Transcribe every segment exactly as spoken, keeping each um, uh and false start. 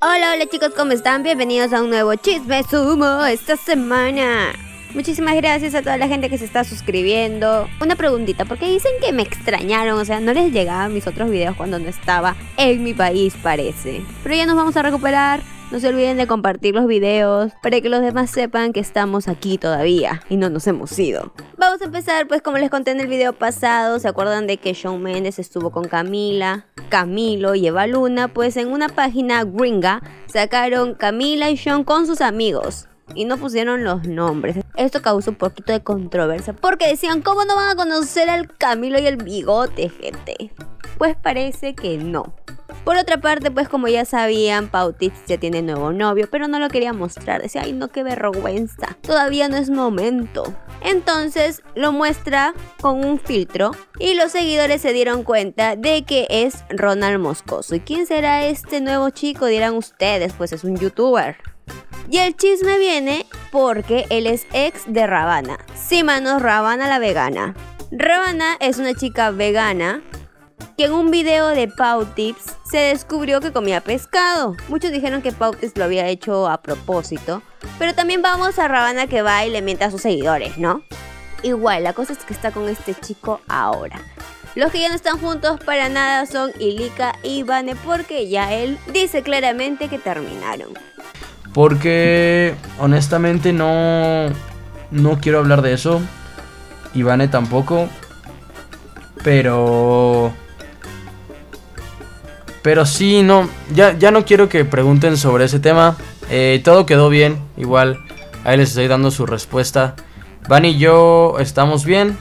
Hola, hola chicos, ¿cómo están? Bienvenidos a un nuevo Chisme Sumo esta semana. Muchísimas gracias a toda la gente que se está suscribiendo. Una preguntita, porque dicen que me extrañaron, o sea, no les llegaban mis otros videos cuando no estaba en mi país, parece. Pero ya nos vamos a recuperar. No se olviden de compartir los videos para que los demás sepan que estamos aquí todavía y no nos hemos ido. Vamos a empezar, pues como les conté en el video pasado, ¿se acuerdan de que Shawn Mendes estuvo con Camila, Camilo y Eva Luna? Pues en una página gringa sacaron Camila y Shawn con sus amigos y no pusieron los nombres. Esto causó un poquito de controversia porque decían, ¿cómo no van a conocer al Camilo y el Bigote, gente? Pues parece que no. Por otra parte, pues como ya sabían, Pau Tips ya tiene nuevo novio, pero no lo quería mostrar. Decía, ay no, qué vergüenza, todavía no es momento. Entonces lo muestra con un filtro y los seguidores se dieron cuenta de que es Ronald Moscoso. ¿Y quién será este nuevo chico? Dirán ustedes, pues es un youtuber. Y el chisme viene porque él es ex de Ravana. Sí, manos, Ravana la vegana. Ravana es una chica vegana que en un video de Pau Tips se descubrió que comía pescado. Muchos dijeron que Pau Tips lo había hecho a propósito, pero también vamos a Ravana que va y le miente a sus seguidores, ¿no? Igual, la cosa es que está con este chico ahora. Los que ya no están juntos para nada son Ilika y Vane, porque ya él dice claramente que terminaron. Porque honestamente no, no quiero hablar de eso. Y Vane tampoco. Pero... Pero sí, no, ya, ya no quiero que pregunten sobre ese tema. eh, Todo quedó bien, igual ahí les estoy dando su respuesta. Van y yo estamos bien,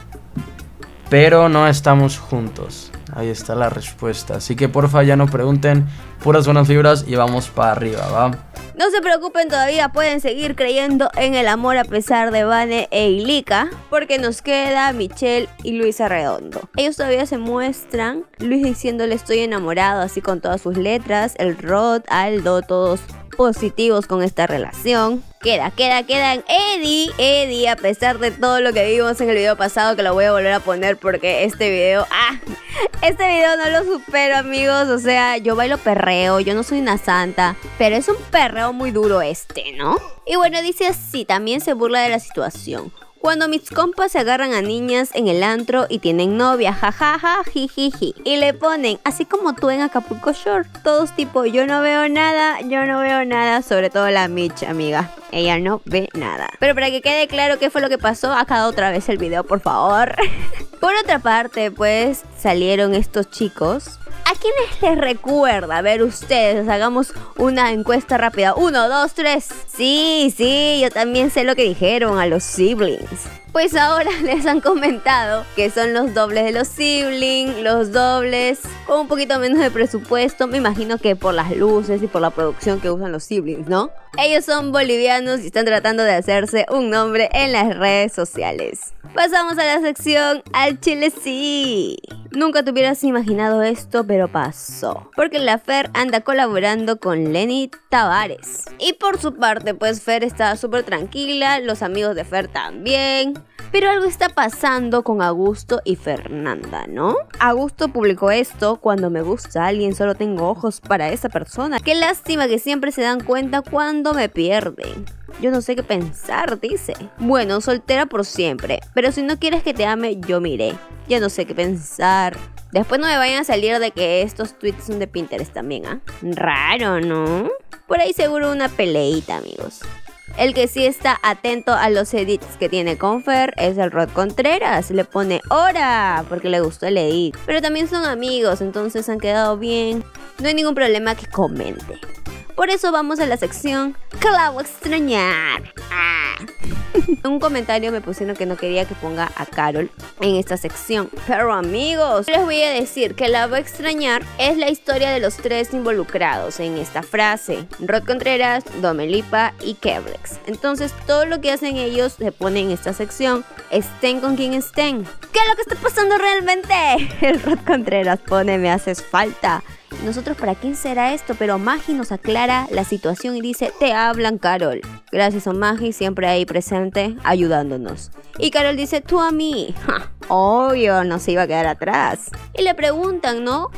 pero no estamos juntos. Ahí está la respuesta. Así que porfa ya no pregunten, puras buenas vibras y vamos para arriba, ¿va? No se preocupen, todavía pueden seguir creyendo en el amor a pesar de Vane e Ilika, porque nos queda Michelle y Luisa Redondo. Ellos todavía se muestran, Luis diciéndole estoy enamorado, así con todas sus letras, el Rod, Aldo, todos positivos con esta relación. Queda, queda, quedan Eddie, Eddie, a pesar de todo lo que vimos en el video pasado, que lo voy a volver a poner porque este video, ah, este video no lo supero, amigos. O sea, yo bailo perreo, yo no soy una santa, pero es un perreo muy duro este, ¿no? Y bueno, dice así, también se burla de la situación. Cuando mis compas se agarran a niñas en el antro y tienen novia, jajaja, jijiji. Y le ponen, así como tú en Acapulco Shore. Todos tipo, yo no veo nada, yo no veo nada. Sobre todo la Mitch, amiga. Ella no ve nada. Pero para que quede claro qué fue lo que pasó, acá otra vez el video, por favor. Por otra parte, pues, salieron estos chicos. ¿A quiénes les recuerda? A ver, ustedes, hagamos una encuesta rápida. Uno, dos, tres. Sí, sí, yo también sé lo que dijeron a los siblings. Pues ahora les han comentado que son los dobles de los siblings, los dobles con un poquito menos de presupuesto. Me imagino que por las luces y por la producción que usan los siblings, ¿no? Ellos son bolivianos y están tratando de hacerse un nombre en las redes sociales. Pasamos a la sección Al Chile Sí. Nunca te hubieras imaginado esto, pero pasó. Porque la Fer anda colaborando con Lenny Tavares. Y por su parte, pues Fer está súper tranquila, los amigos de Fer también. Pero algo está pasando con Augusto y Fernanda, ¿no? Augusto publicó esto: cuando me gusta alguien solo tengo ojos para esa persona. Qué lástima que siempre se dan cuenta cuando me pierden. Yo no sé qué pensar, dice. Bueno, soltera por siempre, pero si no quieres que te ame, yo miré. Ya no sé qué pensar. Después no me vayan a salir de que estos tweets son de Pinterest también, ¿ah? ¿eh? Raro, ¿no? Por ahí seguro una peleita, amigos. El que sí está atento a los edits que tiene con Fer es el Rod Contreras. Le pone hora porque le gustó el edit. Pero también son amigos, entonces han quedado bien. No hay ningún problema que comente. Por eso vamos a la sección que la voy a extrañar. Ah. En un comentario me pusieron que no quería que ponga a Carol en esta sección. Pero amigos, les voy a decir que la voy a extrañar es la historia de los tres involucrados en esta frase: Rod Contreras, Domelipa y Keblex. Entonces todo lo que hacen ellos se pone en esta sección, estén con quien estén. ¿Qué es lo que está pasando realmente? El Rod Contreras pone me haces falta. Nosotros, ¿para quién será esto? Pero Magi nos aclara la situación y dice, te hablan, Carol. Gracias a Magi, siempre ahí presente, ayudándonos. Y Carol dice, tú a mí. Ja, obvio, no se iba a quedar atrás. Y le preguntan, ¿no?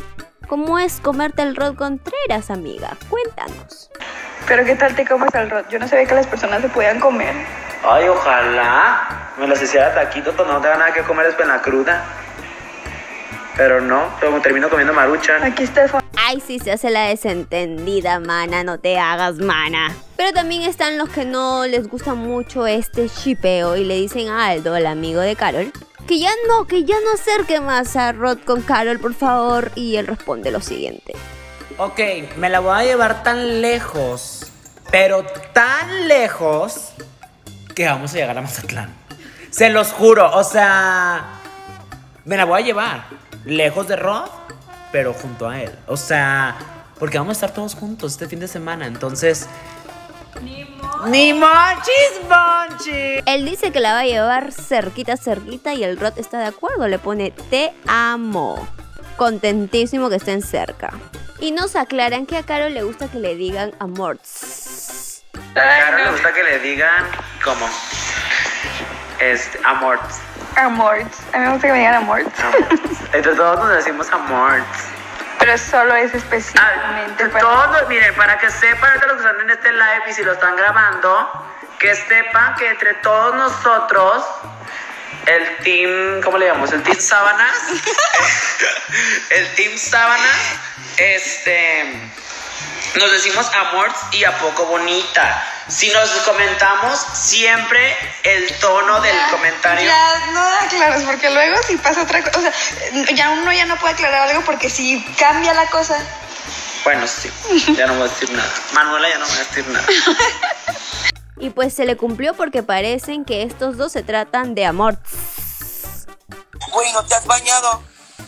¿Cómo es comerte el Rod Contreras, amiga? Cuéntanos. Pero ¿qué tal te comes el Rod? Yo no sabía que las personas se podían comer. Ay, ojalá me las hiciera taquitos, pues no tenga nada que comer después en la cruda. Pero no, como termino comiendo maruchan. Aquí está. Ay, sí, se hace la desentendida, mana, no te hagas, mana. Pero también están los que no les gusta mucho este shipeo y le dicen a Aldo, el amigo de Carol, que ya no, que ya no acerque más a Rod con Carol, por favor. Y él responde lo siguiente. Ok, me la voy a llevar tan lejos, pero tan lejos, que vamos a llegar a Mazatlán. Se los juro, o sea, me la voy a llevar lejos de Rod, pero junto a él. O sea, porque vamos a estar todos juntos este fin de semana, entonces... Ni mo- Ni monchis, monchis. Él dice que la va a llevar cerquita, cerquita, y el Rod está de acuerdo, le pone te amo. Contentísimo que estén cerca. Y nos aclaran que a Carol le gusta que le digan amor. A Carol le gusta que le digan, ¿cómo? Este, amor. Amor. A mí me gusta que me digan amor. Entre todos nos decimos amor. Pero solo es específicamente Ah, para... todos, miren, para que sepan ahorita los que están en este live y si lo están grabando, que sepan que entre todos nosotros, el team, ¿cómo le llamamos? El team sábanas, el team sábanas, este, nos decimos amor y a poco bonita. Si nos comentamos siempre el tono del Ya, comentario. Ya, no da claros, porque luego si pasa otra cosa, o sea, ya uno ya no puede aclarar algo porque si cambia la cosa. Bueno, sí, ya no voy a decir nada. Manuela ya no va a decir nada. Y pues se le cumplió porque parecen que estos dos se tratan de amor. Güey, ¿no te has bañado?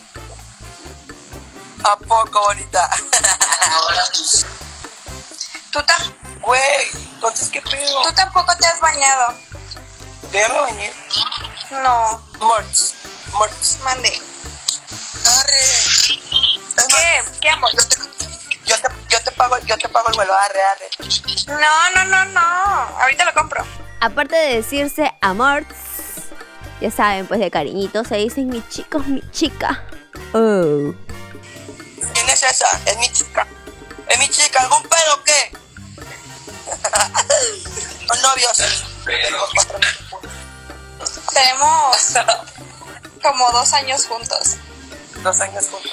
¿A poco, bonita? Tú, tam- Güey, entonces, ¿qué pedo? tú tampoco te has bañado. ¿Ya me bañé? No, Morts, Morts. mande. Arre. Es ¿Qué? más, ¿Qué amor? Yo te, yo te, yo te pago, yo te pago el vuelo, arre, arre. No, no, no, no. Ahorita lo compro. Aparte de decirse amor, ya saben, pues de cariñito se dicen mi chico, mi chica. Oh. ¿Quién es esa? Es mi chica. ¿Es mi chica? ¿Algún pedo o qué? Son novios. Tenemos como dos años juntos. Dos años juntos.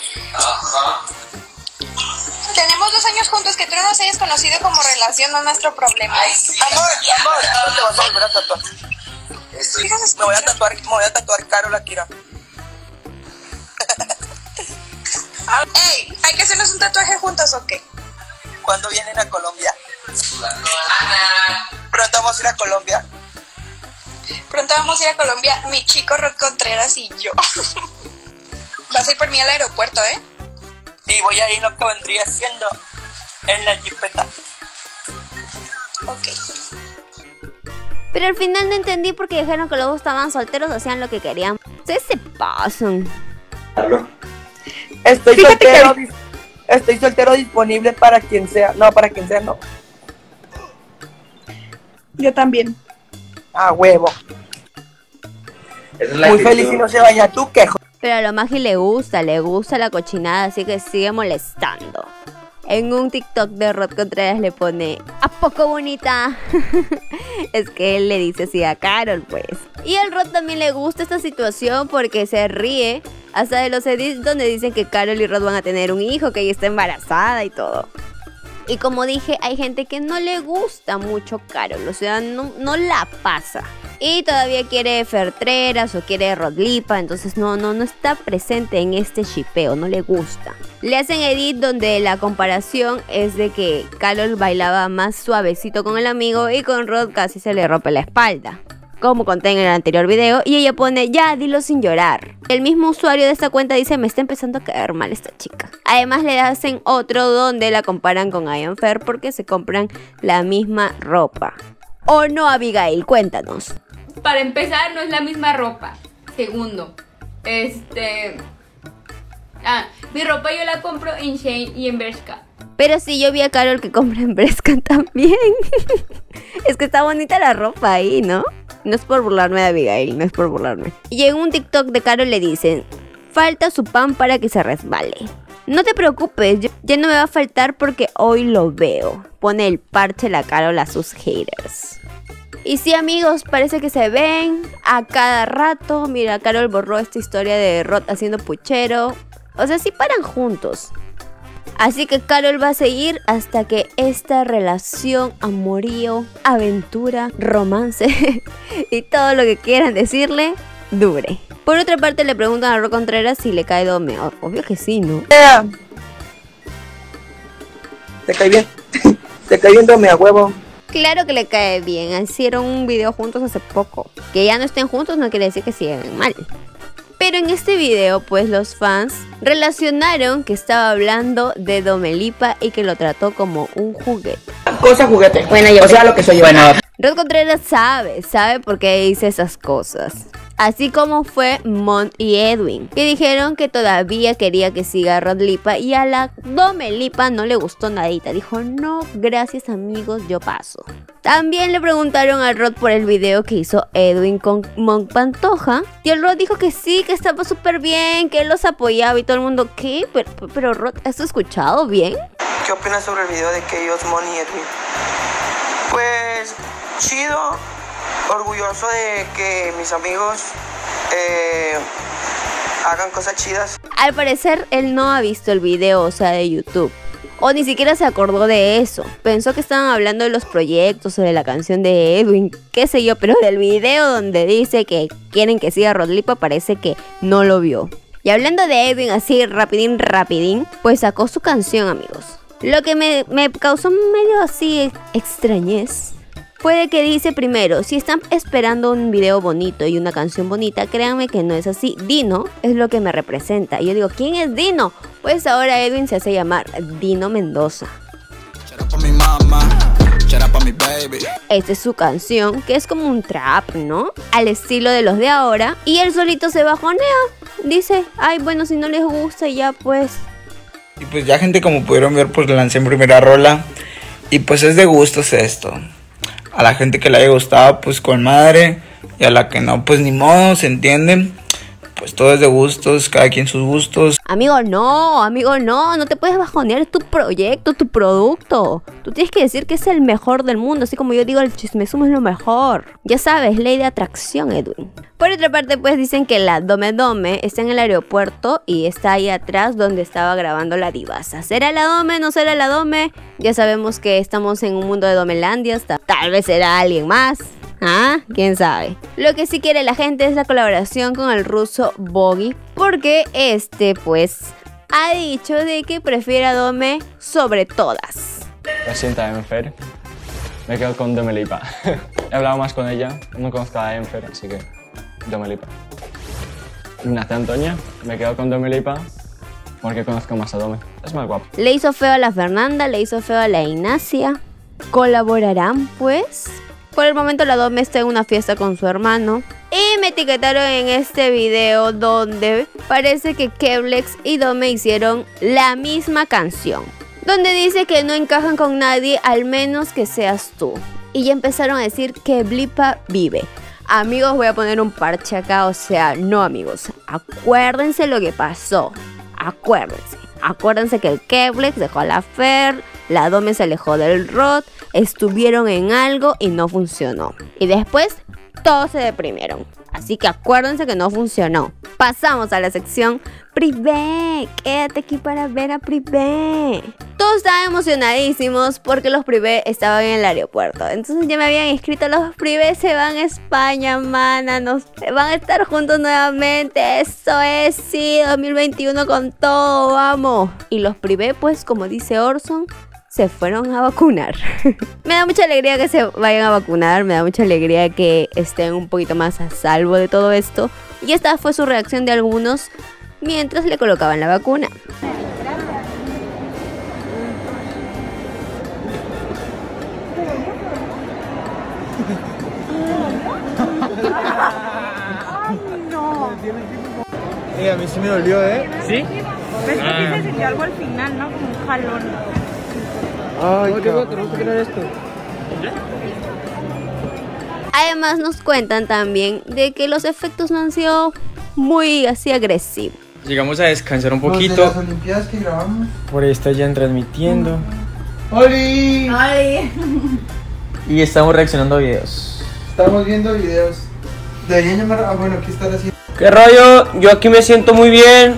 Tenemos dos años juntos. Que tú no nos hayas conocido como relación no es nuestro problema. Amor, amor, ¿cuándo te vas a volver a tatuar? Fíjate, Me voy a tatuar, me voy a tatuar Carol Akira. Ey, ¿hay que hacernos un tatuaje juntos o qué? ¿Cuándo vienen a Colombia? Pronto vamos a ir a Colombia. Pronto vamos a ir a Colombia, mi chico Rod Contreras y yo. Vas a ir por mí al aeropuerto, ¿eh? Y voy a ir lo que vendría siendo en la jipeta. Ok. Pero al final no entendí porque dijeron que los dos estaban solteros, hacían lo que querían. Ustedes se pasan. Estoy Fíjate soltero, que- dis- estoy soltero disponible para quien sea. No, para quien sea, no. Yo también. Ah, huevo. Esa es la Muy actitud. feliz y no se baña. ¿Tú qué? jo- Pero a lo Magi le gusta, le gusta la cochinada, así que sigue molestando. En un TikTok de Rod Contreras le pone, ¿a poco bonita? Es que él le dice así a Carol, pues. Y al Rod también le gusta esta situación porque se ríe hasta de los edits donde dicen que Carol y Rod van a tener un hijo, que ella está embarazada y todo. Y como dije, hay gente que no le gusta mucho Carol, o sea, no, no la pasa. Y todavía quiere Fertreras o quiere Rodlipa, entonces no, no, no está presente en este shipeo, no le gusta. Le hacen edit donde la comparación es de que Carol bailaba más suavecito con el amigo y con Rod casi se le rompe la espalda, como conté en el anterior video, y ella pone, ya, dilo sin llorar. El mismo usuario de esta cuenta dice, me está empezando a caer mal esta chica. Además le hacen otro donde la comparan con Ian Fer porque se compran la misma ropa. ¿O no, Abigail? Cuéntanos. Para empezar, no es la misma ropa. Segundo, este... Ah, mi ropa yo la compro en Shein y en Bershka. Pero sí, yo vi a Carol que compra en Bresca también. Es que está bonita la ropa ahí, ¿no? No es por burlarme de Abigail, no es por burlarme. Y en un TikTok de Carol le dicen, falta su pan para que se resbale. No te preocupes, yo- ya no me va a faltar porque hoy lo veo. Pone el parche la Carol a sus haters. Y sí, amigos, parece que se ven a cada rato. Mira, Carol borró esta historia de Rod haciendo puchero. O sea, sí paran juntos. Así que Carol va a seguir hasta que esta relación, amorío, aventura, romance y todo lo que quieran decirle, dure. Por otra parte, le preguntan a Rod Contreras si le cae Dome. O- Obvio que sí, ¿no? Yeah. Te cae bien. Te cae bien, Dome, a huevo. Claro que le cae bien. Hicieron un video juntos hace poco. Que ya no estén juntos no quiere decir que sigan mal. Pero en este video, pues los fans relacionaron que estaba hablando de Domelipa y que lo trató como un juguete. Cosa juguete. Bueno, yo. O sea, lo que soy yo. Bueno. Rod Contreras sabe, sabe por qué dice esas cosas. Así como fue Mont y Edwin, que dijeron que todavía quería que siga a Rod Lipa y a la Domelipa no le gustó nadita. Dijo, no, gracias amigos, yo paso. También le preguntaron a Rod por el video que hizo Edwin con Mont Pantoja. Y el Rod dijo que sí, que estaba súper bien, que él los apoyaba y todo el mundo, ¿qué? Pero, pero Rod, ¿has escuchado bien? ¿Qué opinas sobre el video de Chaos, Mon y Edwin? Pues chido, orgulloso de que mis amigos eh, hagan cosas chidas. Al parecer él no ha visto el video, o sea, de YouTube. O ni siquiera se acordó de eso. Pensó que estaban hablando de los proyectos o de la canción de Edwin, qué sé yo, pero del video donde dice que quieren que siga Rod Lipa parece que no lo vio. Y hablando de Edwin así rapidín, rapidín, pues sacó su canción, amigos. Lo que me, me causó medio así extrañez fue de que dice primero, si están esperando un video bonito y una canción bonita, créanme que no es así. Dino es lo que me representa. Y yo digo, ¿quién es Dino? Pues ahora Edwin se hace llamar Dino Mendoza. Esta es su canción, que es como un trap, ¿no? Al estilo de los de ahora. Y él solito se bajonea. Dice, ay, bueno, si no les gusta ya pues... Y pues ya gente, como pudieron ver, pues lancé en primera rola. Y pues es de gustos esto. A la gente que le haya gustado, pues con madre. Y a la que no, pues ni modo, ¿se entienden? Pues todo es de gustos, cada quien sus gustos. Amigo, no, amigo, no, no te puedes bajonear, es tu proyecto, tu producto. Tú tienes que decir que es el mejor del mundo, así como yo digo, el chismesumo es lo mejor. Ya sabes, ley de atracción, Edwin. Por otra parte, pues dicen que la Dome Dome está en el aeropuerto y está ahí atrás donde estaba grabando la divasa. ¿Será la Dome? ¿No será la Dome? Ya sabemos que estamos en un mundo de Domelandia, hasta tal vez será alguien más. ¿Ah? ¿Quién sabe? Lo que sí quiere la gente es la colaboración con el ruso Boggy, porque este pues ha dicho de que prefiere a Dome sobre todas. Lo siento, Enfer. Me quedo con Domelipa. He hablado más con ella, no conozco a Enfer, así que Domelipa. Ignacia Antonia, me quedo con Domelipa porque conozco más a Dome. Es más guapo. Le hizo feo a la Fernanda, le hizo feo a la Ignacia. ¿Colaborarán pues? Por el momento la Dome está en una fiesta con su hermano. Y me etiquetaron en este video donde parece que Keblex y Dome hicieron la misma canción. Donde dice que no encajan con nadie al menos que seas tú. Y ya empezaron a decir que Blipa vive. Amigos, voy a poner un parche acá, o sea, no amigos. Acuérdense lo que pasó. Acuérdense. Acuérdense que el Keblex dejó a la Fer, la Dome se alejó del Rod, estuvieron en algo y no funcionó. Y después todos se deprimieron. Así que acuérdense que no funcionó. Pasamos a la sección Privé. Quédate aquí para ver a Privé. Todos estaban emocionadísimos porque los Privé estaban en el aeropuerto. Entonces ya me habían escrito, los Privé se van a España, mana. Nos van a estar juntos nuevamente. Eso es, sí, dos mil veintiuno con todo, vamos. Y los Privé, pues como dice Orson, se fueron a vacunar. Me da mucha alegría que se vayan a vacunar, me da mucha alegría que estén un poquito más a salvo de todo esto. Y esta fue su reacción de algunos mientras le colocaban la vacuna. Ay, no. Eh, a mí sí me dolió, ¿eh? ¿Sí? Ves que sí se sintió algo al final, ¿no? Como un jalón. Ay, qué bueno, tenemos que crear esto. Además nos cuentan también de que los efectos no han sido muy así agresivos. llegamos a descansar un Los de poquito. las Olimpiadas que grabamos. Por ahí está ya transmitiendo. ¡Oli! Ay. Y estamos reaccionando a videos. Estamos viendo videos. Deberían llamar. Ah, bueno, ¿qué estar haciendo? ¿Qué rollo? Yo aquí me siento muy bien.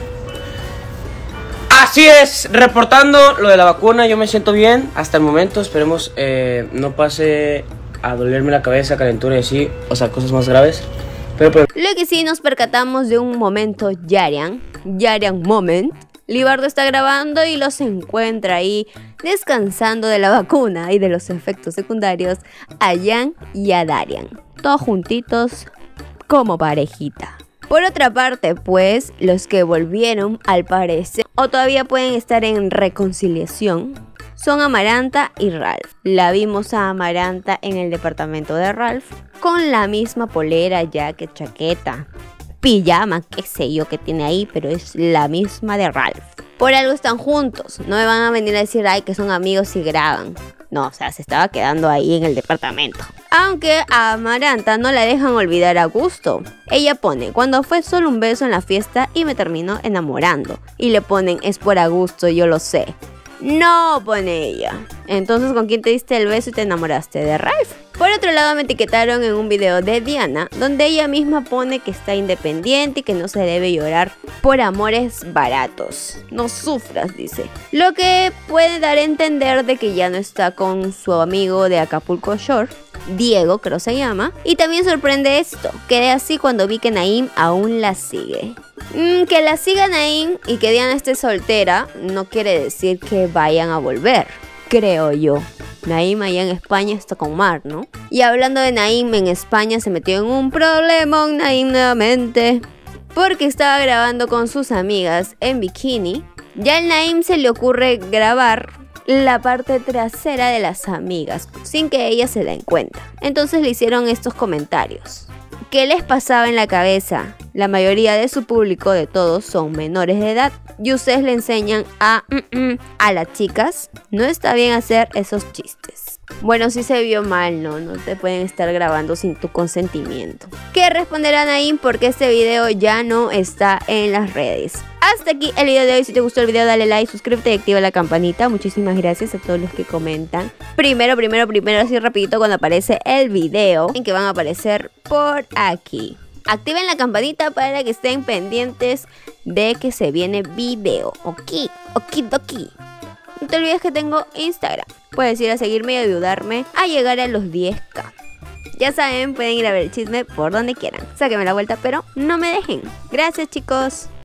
Así es, reportando lo de la vacuna, yo me siento bien hasta el momento. Esperemos eh, no pase a dolerme la cabeza, calentura y así, o sea, cosas más graves. Pero, pero... Lo que sí nos percatamos de un momento Yarian, Yarian Moment. Libardo está grabando y los encuentra ahí descansando de la vacuna y de los efectos secundarios a Jan y a Darian, todos juntitos como parejita. Por otra parte, pues, los que volvieron al parecer o todavía pueden estar en reconciliación son Amaranta y Ralph. La vimos a Amaranta en el departamento de Ralph con la misma polera, jacket, chaqueta, pijama, qué sé yo que tiene ahí, pero es la misma de Ralph. Por algo están juntos, no me van a venir a decir ay que son amigos y graban. No, o sea, se estaba quedando ahí en el departamento. Aunque a Amaranta no la dejan olvidar a gusto. Ella pone, cuando fue solo un beso en la fiesta y me terminó enamorando. Y le ponen, es por a gusto, yo lo sé. No, pone ella. Entonces, ¿con quién te diste el beso y te enamoraste? ¿De Ralph? Por otro lado, me etiquetaron en un video de Diana, donde ella misma pone que está independiente y que no se debe llorar por amores baratos. No sufras, dice. Lo que puede dar a entender de que ya no está con su amigo de Acapulco Shore, Diego, creo se llama. Y también sorprende esto, quedé así cuando vi que Naim aún la sigue. Mm, que la siga Naim y que Diana esté soltera no quiere decir que vayan a volver, creo yo. Naim allá en España está con Mar, ¿no? Y hablando de Naim, en España se metió en un problema Naim nuevamente, porque estaba grabando con sus amigas en bikini. Ya al Naim se le ocurre grabar la parte trasera de las amigas sin que ellas se den cuenta. Entonces le hicieron estos comentarios. ¿Qué les pasaba en la cabeza? La mayoría de su público, de todos, son menores de edad y ustedes le enseñan a, mm, mm, a las chicas. No está bien hacer esos chistes. Bueno, sí se vio mal, ¿no? No te pueden estar grabando sin tu consentimiento. ¿Qué responderá Naim? Porque este video ya no está en las redes. Hasta aquí el video de hoy. Si te gustó el video, dale like, suscríbete y activa la campanita. Muchísimas gracias a todos los que comentan. Primero, primero, primero, así rapidito cuando aparece el video, en que van a aparecer por aquí. Activen la campanita para que estén pendientes de que se viene video. Ok, okidoki. No te olvides que tengo Instagram. Puedes ir a seguirme y ayudarme a llegar a los diez K. Ya saben, pueden ir a ver el chisme por donde quieran. Sáquenme la vuelta, pero no me dejen. Gracias, chicos.